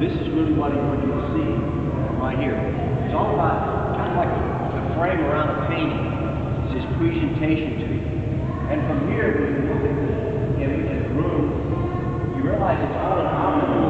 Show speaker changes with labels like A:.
A: this is really what you'll see right here. It's all about kind of like a frame around a painting. It's this presentation to you. And from here, when you look at the room, you realize it's all an optical